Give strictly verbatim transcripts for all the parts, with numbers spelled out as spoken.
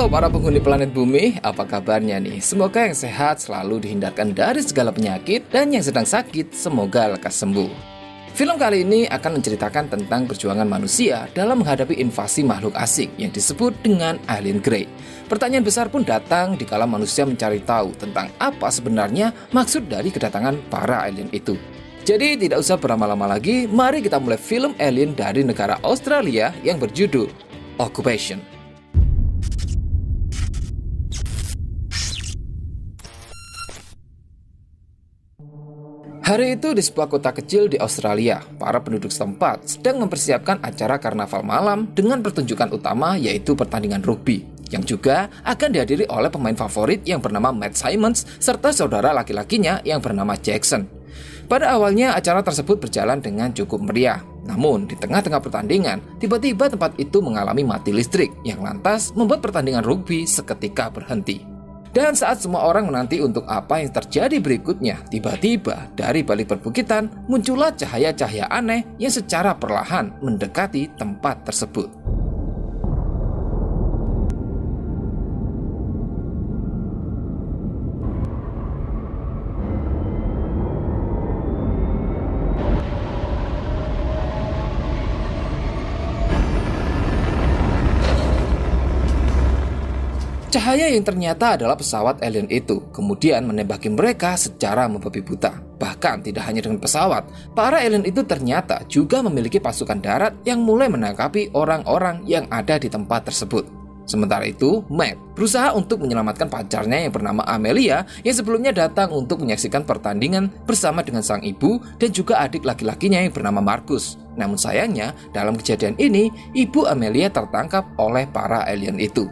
Halo para penghuni planet bumi, apa kabarnya nih? Semoga yang sehat selalu dihindarkan dari segala penyakit, dan yang sedang sakit semoga lekas sembuh. Film kali ini akan menceritakan tentang perjuangan manusia dalam menghadapi invasi makhluk asing yang disebut dengan alien grey. Pertanyaan besar pun datang dikala manusia mencari tahu tentang apa sebenarnya maksud dari kedatangan para alien itu. Jadi tidak usah berlama-lama lagi, mari kita mulai film alien dari negara Australia yang berjudul Occupation. Hari itu di sebuah kota kecil di Australia, para penduduk setempat sedang mempersiapkan acara karnaval malam dengan pertunjukan utama yaitu pertandingan rugby, yang juga akan dihadiri oleh pemain favorit yang bernama Matt Simons serta saudara laki-lakinya yang bernama Jackson. Pada awalnya acara tersebut berjalan dengan cukup meriah, namun di tengah-tengah pertandingan, tiba-tiba tempat itu mengalami mati listrik yang lantas membuat pertandingan rugby seketika berhenti. Dan saat semua orang menanti untuk apa yang terjadi berikutnya, tiba-tiba dari balik perbukitan muncullah cahaya-cahaya aneh yang secara perlahan mendekati tempat tersebut. Cahaya yang ternyata adalah pesawat alien itu, kemudian menembaki mereka secara membabi buta. Bahkan tidak hanya dengan pesawat, para alien itu ternyata juga memiliki pasukan darat yang mulai menangkapi orang-orang yang ada di tempat tersebut. Sementara itu, Matt berusaha untuk menyelamatkan pacarnya yang bernama Amelia yang sebelumnya datang untuk menyaksikan pertandingan bersama dengan sang ibu dan juga adik laki-lakinya yang bernama Marcus. Namun sayangnya, dalam kejadian ini, ibu Amelia tertangkap oleh para alien itu.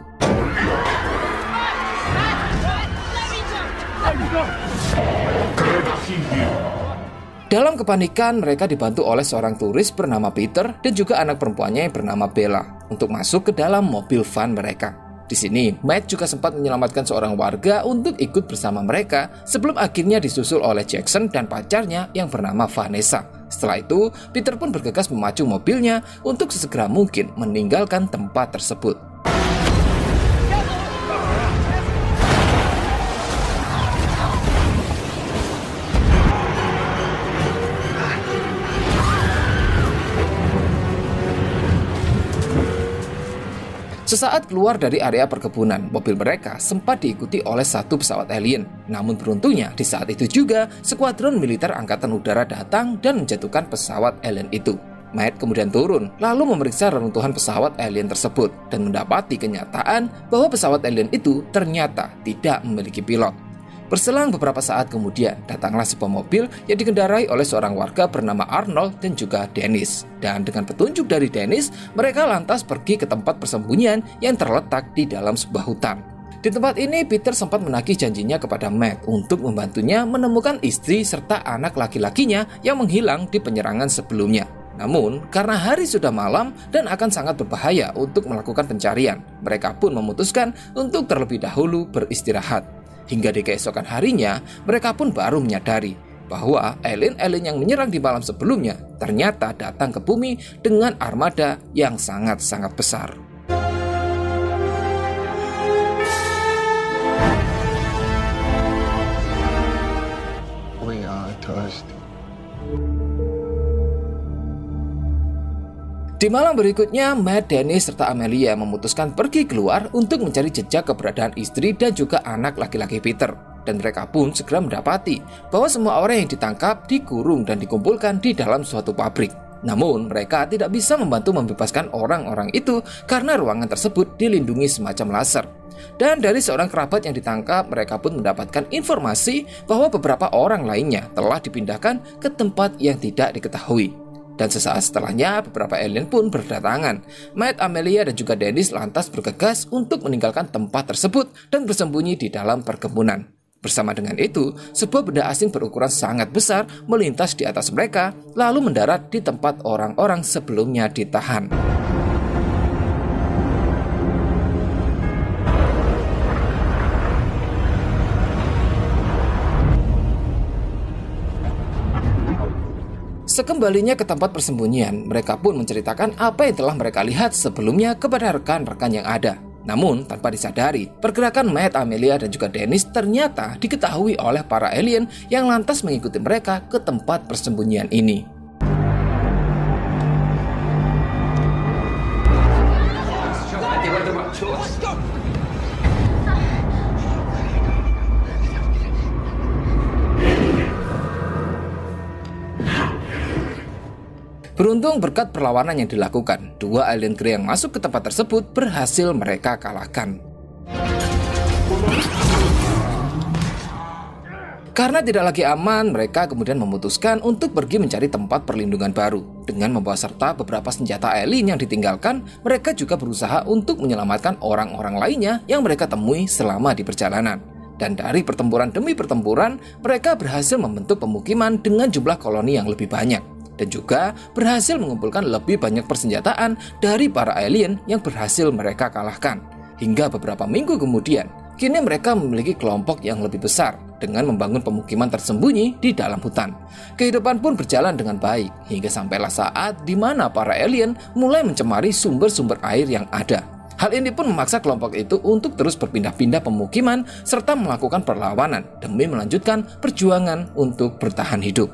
Dalam kepanikan, mereka dibantu oleh seorang turis bernama Peter dan juga anak perempuannya yang bernama Bella untuk masuk ke dalam mobil van mereka. Di sini, Matt juga sempat menyelamatkan seorang warga untuk ikut bersama mereka sebelum akhirnya disusul oleh Jackson dan pacarnya yang bernama Vanessa. Setelah itu, Peter pun bergegas memacu mobilnya untuk sesegera mungkin meninggalkan tempat tersebut. Sesaat keluar dari area perkebunan, mobil mereka sempat diikuti oleh satu pesawat alien. Namun beruntungnya, di saat itu juga, skuadron militer angkatan udara datang dan menjatuhkan pesawat alien itu. Matt kemudian turun, lalu memeriksa reruntuhan pesawat alien tersebut, dan mendapati kenyataan bahwa pesawat alien itu ternyata tidak memiliki pilot. Berselang beberapa saat kemudian, datanglah sebuah mobil yang dikendarai oleh seorang warga bernama Arnold dan juga Dennis. Dan dengan petunjuk dari Dennis, mereka lantas pergi ke tempat persembunyian yang terletak di dalam sebuah hutan. Di tempat ini, Peter sempat menagih janjinya kepada Matt untuk membantunya menemukan istri serta anak laki-lakinya yang menghilang di penyerangan sebelumnya. Namun, karena hari sudah malam dan akan sangat berbahaya untuk melakukan pencarian, mereka pun memutuskan untuk terlebih dahulu beristirahat. Hingga di keesokan harinya, mereka pun baru menyadari bahwa alien-alien yang menyerang di malam sebelumnya ternyata datang ke bumi dengan armada yang sangat-sangat besar. We are toast. Di malam berikutnya, Matt, Dennis, serta Amelia memutuskan pergi keluar untuk mencari jejak keberadaan istri dan juga anak laki-laki Peter. Dan mereka pun segera mendapati bahwa semua orang yang ditangkap, dikurung, dan dikumpulkan di dalam suatu pabrik. Namun, mereka tidak bisa membantu membebaskan orang-orang itu karena ruangan tersebut dilindungi semacam laser. Dan dari seorang kerabat yang ditangkap, mereka pun mendapatkan informasi bahwa beberapa orang lainnya telah dipindahkan ke tempat yang tidak diketahui. Dan sesaat setelahnya, beberapa alien pun berdatangan. Matt, Amelia, dan juga Dennis lantas bergegas untuk meninggalkan tempat tersebut dan bersembunyi di dalam perkebunan. Bersama dengan itu, sebuah benda asing berukuran sangat besar melintas di atas mereka, lalu mendarat di tempat orang-orang sebelumnya ditahan. Sekembalinya ke tempat persembunyian, mereka pun menceritakan apa yang telah mereka lihat sebelumnya kepada rekan-rekan yang ada. Namun, tanpa disadari, pergerakan Matt, Amelia, dan juga Dennis ternyata diketahui oleh para alien yang lantas mengikuti mereka ke tempat persembunyian ini. Beruntung berkat perlawanan yang dilakukan, dua alien Grey yang masuk ke tempat tersebut berhasil mereka kalahkan. Karena tidak lagi aman, mereka kemudian memutuskan untuk pergi mencari tempat perlindungan baru. Dengan membawa serta beberapa senjata alien yang ditinggalkan, mereka juga berusaha untuk menyelamatkan orang-orang lainnya yang mereka temui selama di perjalanan. Dan dari pertempuran demi pertempuran, mereka berhasil membentuk pemukiman dengan jumlah koloni yang lebih banyak. Dan juga berhasil mengumpulkan lebih banyak persenjataan dari para alien yang berhasil mereka kalahkan. Hingga beberapa minggu kemudian, kini mereka memiliki kelompok yang lebih besar dengan membangun pemukiman tersembunyi di dalam hutan. Kehidupan pun berjalan dengan baik, hingga sampailah saat di mana para alien mulai mencemari sumber-sumber air yang ada. Hal ini pun memaksa kelompok itu untuk terus berpindah-pindah pemukiman serta melakukan perlawanan demi melanjutkan perjuangan untuk bertahan hidup.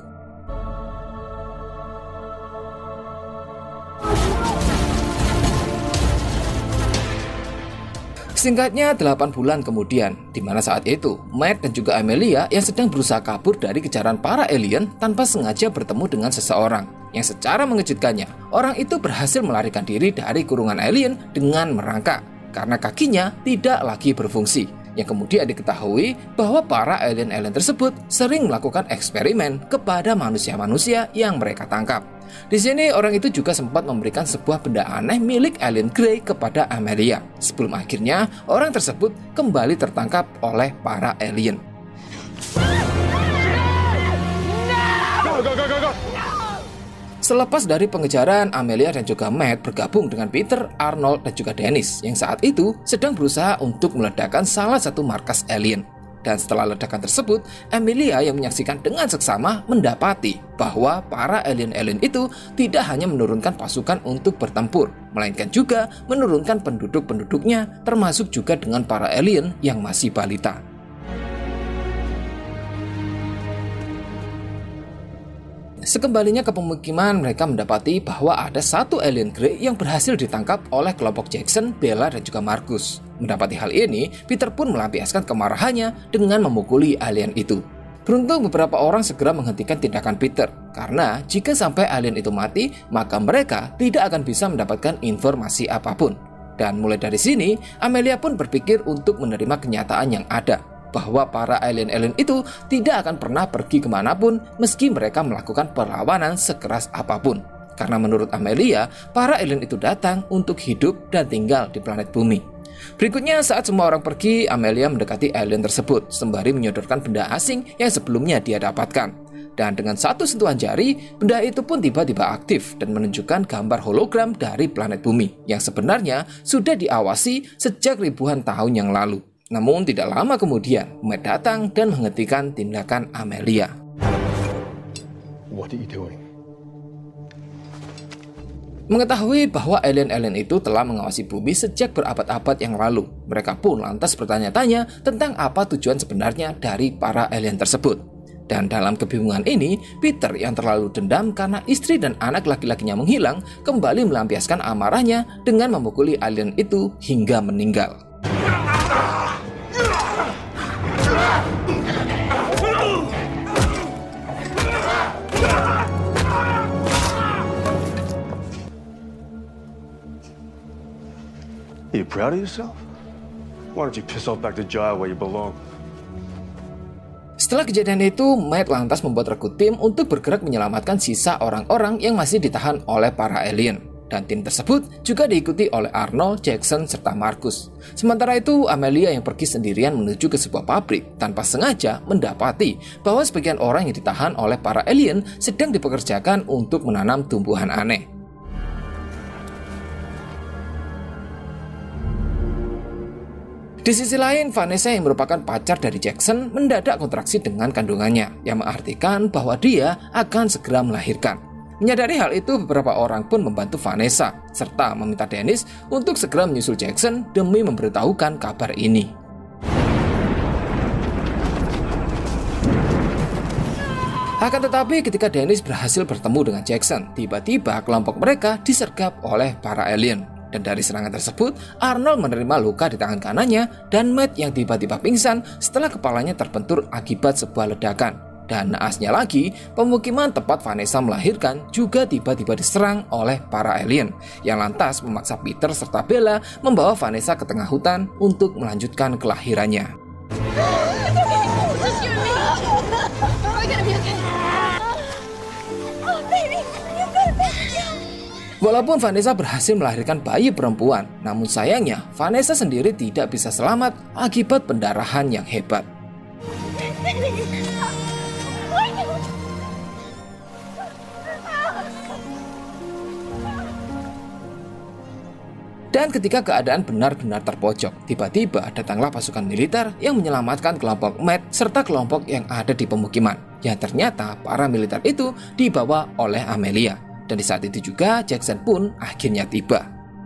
Singkatnya, delapan bulan kemudian, di mana saat itu Matt dan juga Amelia yang sedang berusaha kabur dari kejaran para alien tanpa sengaja bertemu dengan seseorang yang secara mengejutkannya, orang itu berhasil melarikan diri dari kurungan alien dengan merangkak karena kakinya tidak lagi berfungsi. Yang kemudian diketahui bahwa para alien-alien tersebut sering melakukan eksperimen kepada manusia-manusia yang mereka tangkap. Di sini orang itu juga sempat memberikan sebuah benda aneh milik alien Grey kepada Amelia, sebelum akhirnya orang tersebut kembali tertangkap oleh para alien. Go, go, go, go, go. Selepas dari pengejaran, Amelia dan juga Matt bergabung dengan Peter, Arnold, dan juga Dennis yang saat itu sedang berusaha untuk meledakkan salah satu markas alien. Dan setelah ledakan tersebut, Amelia yang menyaksikan dengan seksama mendapati bahwa para alien-alien itu tidak hanya menurunkan pasukan untuk bertempur, melainkan juga menurunkan penduduk-penduduknya, termasuk juga dengan para alien yang masih balita. Sekembalinya ke pemukiman, mereka mendapati bahwa ada satu alien Grey yang berhasil ditangkap oleh kelompok Jackson, Bella, dan juga Marcus. Mendapati hal ini, Peter pun melampiaskan kemarahannya dengan memukuli alien itu. Beruntung beberapa orang segera menghentikan tindakan Peter, karena jika sampai alien itu mati, maka mereka tidak akan bisa mendapatkan informasi apapun. Dan mulai dari sini, Amelia pun berpikir untuk menerima kenyataan yang ada, bahwa para alien-alien itu tidak akan pernah pergi kemanapun meski mereka melakukan perlawanan sekeras apapun. Karena menurut Amelia, para alien itu datang untuk hidup dan tinggal di planet bumi. Berikutnya, saat semua orang pergi, Amelia mendekati alien tersebut sembari menyodorkan benda asing yang sebelumnya dia dapatkan. Dan dengan satu sentuhan jari, benda itu pun tiba-tiba aktif dan menunjukkan gambar hologram dari planet bumi yang sebenarnya sudah diawasi sejak ribuan tahun yang lalu. Namun tidak lama kemudian, Matt datang dan menghentikan tindakan Amelia. What are you doing? Mengetahui bahwa alien-alien itu telah mengawasi bumi sejak berabad-abad yang lalu, mereka pun lantas bertanya-tanya tentang apa tujuan sebenarnya dari para alien tersebut. Dan dalam kebingungan ini, Peter yang terlalu dendam karena istri dan anak laki-lakinya menghilang, kembali melampiaskan amarahnya dengan memukuli alien itu hingga meninggal. Are you proud of yourself? Why don't you piss off back to Jaya where you belong? Setelah kejadian itu, Matt lantas membuat regu tim untuk bergerak menyelamatkan sisa orang-orang yang masih ditahan oleh para alien. Dan tim tersebut juga diikuti oleh Arnold, Jackson, serta Marcus. Sementara itu, Amelia yang pergi sendirian menuju ke sebuah pabrik tanpa sengaja mendapati bahwa sebagian orang yang ditahan oleh para alien sedang dipekerjakan untuk menanam tumbuhan aneh. Di sisi lain, Vanessa yang merupakan pacar dari Jackson mendadak kontraksi dengan kandungannya, yang mengartikan bahwa dia akan segera melahirkan. Menyadari hal itu, beberapa orang pun membantu Vanessa, serta meminta Dennis untuk segera menyusul Jackson demi memberitahukan kabar ini. Akan tetapi ketika Dennis berhasil bertemu dengan Jackson, tiba-tiba kelompok mereka disergap oleh para alien. Dan dari serangan tersebut, Arnold menerima luka di tangan kanannya dan Matt yang tiba-tiba pingsan setelah kepalanya terbentur akibat sebuah ledakan. Dan naasnya lagi, pemukiman tempat Vanessa melahirkan juga tiba-tiba diserang oleh para alien yang lantas memaksa Peter serta Bella membawa Vanessa ke tengah hutan untuk melanjutkan kelahirannya. Walaupun Vanessa berhasil melahirkan bayi perempuan, namun sayangnya Vanessa sendiri tidak bisa selamat akibat pendarahan yang hebat. Dan ketika keadaan benar-benar terpojok, tiba-tiba datanglah pasukan militer yang menyelamatkan kelompok Matt serta kelompok yang ada di pemukiman. Yang ternyata para militer itu dibawa oleh Amelia. Dan di saat itu juga Jackson pun akhirnya tiba.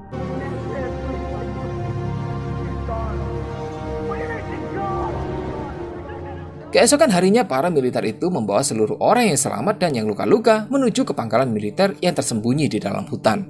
Keesokan harinya para militer itu membawa seluruh orang yang selamat dan yang luka-luka menuju ke pangkalan militer yang tersembunyi di dalam hutan.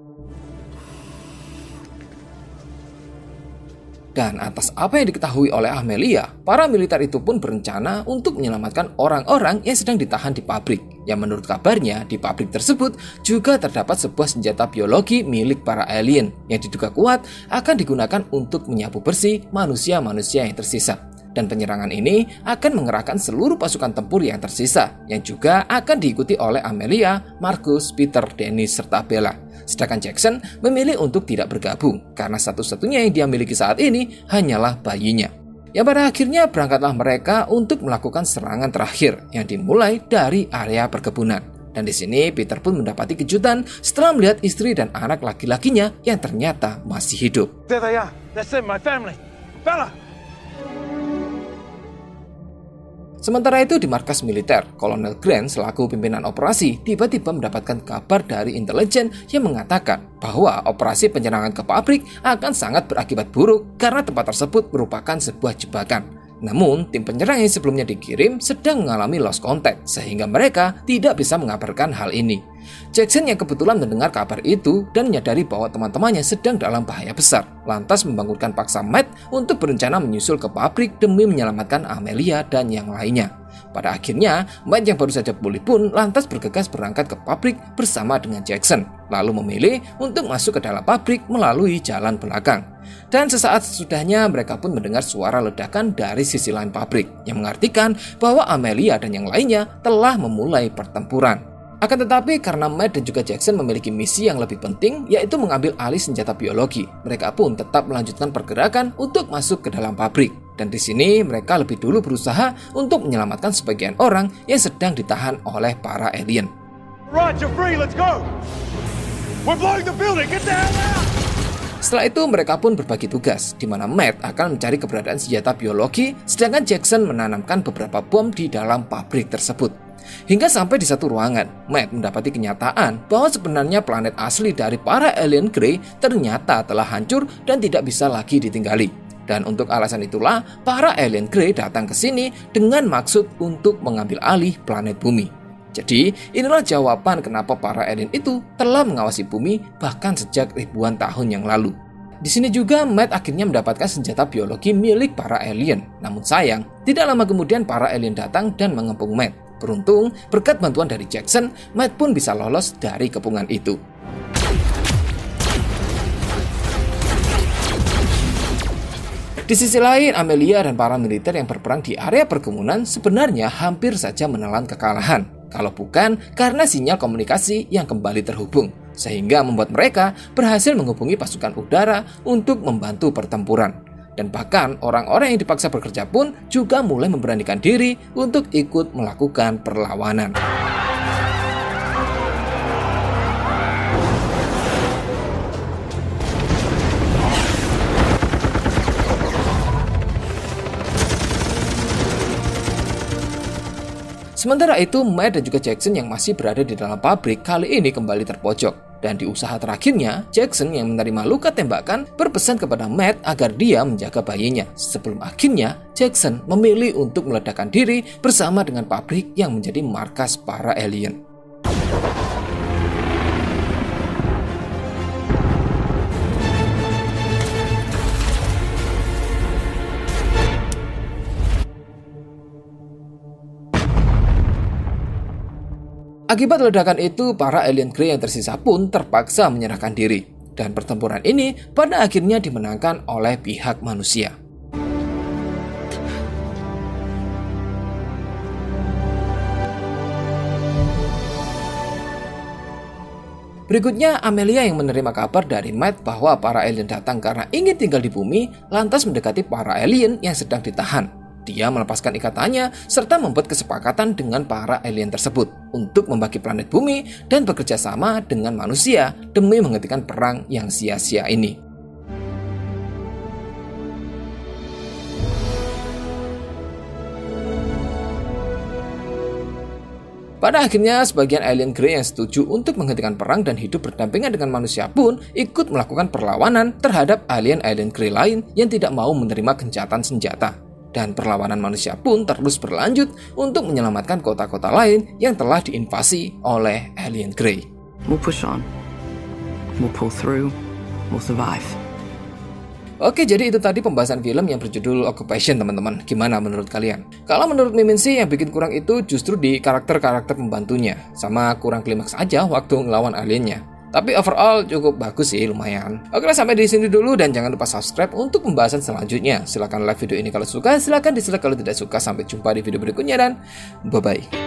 Dan atas apa yang diketahui oleh Amelia, para militer itu pun berencana untuk menyelamatkan orang-orang yang sedang ditahan di pabrik. Yang menurut kabarnya, di pabrik tersebut juga terdapat sebuah senjata biologi milik para alien yang diduga kuat akan digunakan untuk menyapu bersih manusia-manusia yang tersisa. Dan penyerangan ini akan mengerahkan seluruh pasukan tempur yang tersisa, yang juga akan diikuti oleh Amelia, Marcus, Peter, Dennis, serta Bella. Sedangkan Jackson memilih untuk tidak bergabung, karena satu-satunya yang dia miliki saat ini hanyalah bayinya. Yang pada akhirnya berangkatlah mereka untuk melakukan serangan terakhir yang dimulai dari area perkebunan. Dan di sini Peter pun mendapati kejutan setelah melihat istri dan anak laki-lakinya yang ternyata masih hidup. There they are. That's them, my family. Bella! Sementara itu di markas militer, Kolonel Grant selaku pimpinan operasi tiba-tiba mendapatkan kabar dari intelijen yang mengatakan bahwa operasi penyerangan ke pabrik akan sangat berakibat buruk karena tempat tersebut merupakan sebuah jebakan. Namun, tim penyerang yang sebelumnya dikirim sedang mengalami lost contact sehingga mereka tidak bisa mengabarkan hal ini. Jackson yang kebetulan mendengar kabar itu dan menyadari bahwa teman-temannya sedang dalam bahaya besar, lantas membangunkan paksa Matt untuk berencana menyusul ke pabrik demi menyelamatkan Amelia dan yang lainnya. Pada akhirnya, Matt yang baru saja pulih pun lantas bergegas berangkat ke pabrik bersama dengan Jackson, lalu memilih untuk masuk ke dalam pabrik melalui jalan belakang. Dan sesaat sesudahnya mereka pun mendengar suara ledakan dari sisi lain pabrik, yang mengartikan bahwa Amelia dan yang lainnya telah memulai pertempuran. Akan tetapi karena Matt dan juga Jackson memiliki misi yang lebih penting, yaitu mengambil alih senjata biologi, mereka pun tetap melanjutkan pergerakan untuk masuk ke dalam pabrik. Dan di sini mereka lebih dulu berusaha untuk menyelamatkan sebagian orang yang sedang ditahan oleh para alien. Right, you're free, let's go! We're blowing the building, get the hell out! Setelah itu mereka pun berbagi tugas, di mana Matt akan mencari keberadaan senjata biologi, sedangkan Jackson menanamkan beberapa bom di dalam pabrik tersebut. Hingga sampai di satu ruangan, Matt mendapati kenyataan bahwa sebenarnya planet asli dari para alien Grey ternyata telah hancur dan tidak bisa lagi ditinggali. Dan untuk alasan itulah, para alien Grey datang ke sini dengan maksud untuk mengambil alih planet bumi. Jadi, inilah jawaban kenapa para alien itu telah mengawasi bumi bahkan sejak ribuan tahun yang lalu. Di sini juga Matt akhirnya mendapatkan senjata biologi milik para alien. Namun sayang, tidak lama kemudian para alien datang dan mengepung Matt. Beruntung, berkat bantuan dari Jackson, Matt pun bisa lolos dari kepungan itu. Di sisi lain, Amelia dan para militer yang berperang di area perkebunan sebenarnya hampir saja menelan kekalahan. Kalau bukan karena sinyal komunikasi yang kembali terhubung, sehingga membuat mereka berhasil menghubungi pasukan udara untuk membantu pertempuran. Dan bahkan orang-orang yang dipaksa bekerja pun juga mulai memberanikan diri untuk ikut melakukan perlawanan. Sementara itu, Matt dan juga Jackson yang masih berada di dalam pabrik kali ini kembali terpojok. Dan di usaha terakhirnya, Jackson yang menerima luka tembakan berpesan kepada Matt agar dia menjaga bayinya. Sebelum akhirnya, Jackson memilih untuk meledakkan diri bersama dengan pabrik yang menjadi markas para alien. Akibat ledakan itu, para alien Grey yang tersisa pun terpaksa menyerahkan diri. Dan pertempuran ini pada akhirnya dimenangkan oleh pihak manusia. Berikutnya, Amelia yang menerima kabar dari Matt bahwa para alien datang karena ingin tinggal di bumi, lantas mendekati para alien yang sedang ditahan. Dia melepaskan ikatannya serta membuat kesepakatan dengan para alien tersebut untuk membagi planet bumi dan bekerja sama dengan manusia demi menghentikan perang yang sia-sia ini. Pada akhirnya, sebagian alien Grey yang setuju untuk menghentikan perang dan hidup berdampingan dengan manusia pun ikut melakukan perlawanan terhadap alien-alien Grey lain yang tidak mau menerima gencatan senjata. Dan perlawanan manusia pun terus berlanjut untuk menyelamatkan kota-kota lain yang telah diinvasi oleh alien Grey. We'll push on. We'll pull through. We'll survive. Oke, jadi itu tadi pembahasan film yang berjudul Occupation, teman-teman. Gimana menurut kalian? Kalau menurut Mimin sih yang bikin kurang itu justru di karakter-karakter pembantunya, sama kurang klimaks aja waktu ngelawan aliennya. Tapi overall cukup bagus sih, lumayan. Oke, sampai di sini dulu dan jangan lupa subscribe untuk pembahasan selanjutnya. Silahkan like video ini kalau suka, silahkan dislike kalau tidak suka. Sampai jumpa di video berikutnya dan bye-bye.